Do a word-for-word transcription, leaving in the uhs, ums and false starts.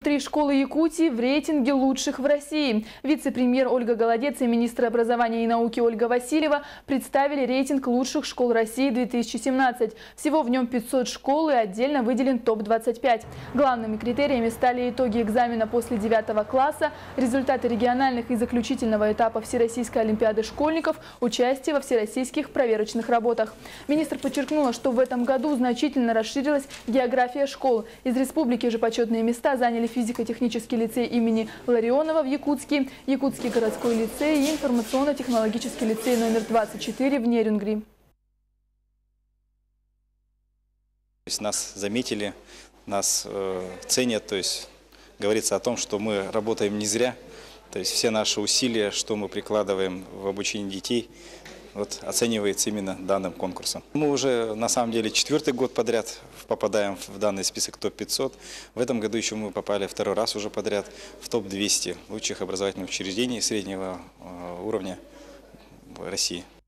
Три школы Якутии в рейтинге лучших в России. Вице-премьер Ольга Голодец и министр образования и науки Ольга Васильева представили рейтинг лучших школ России две тысячи семнадцать. Всего в нем пятьсот школ и отдельно выделен топ двадцать пять. Главными критериями стали итоги экзамена после девятого класса, результаты региональных и заключительного этапа Всероссийской олимпиады школьников, участие во всероссийских проверочных работах. Министр подчеркнула, что в этом году значительно расширилась география школ. Из республики же почетные места заняли физико-технический лицей имени Ларионова в Якутске, Якутский городской лицей и информационно-технологический лицей номер двадцать четыре в Нерюнгри. Нас заметили, нас э, ценят, то есть говорится о том, что мы работаем не зря, то есть все наши усилия, что мы прикладываем в обучении детей, вот, оценивается именно данным конкурсом. Мы уже на самом деле четвертый год подряд попадаем в данный список топ пятьсот. В этом году еще мы попали второй раз уже подряд в топ двести лучших образовательных учреждений среднего уровня в России.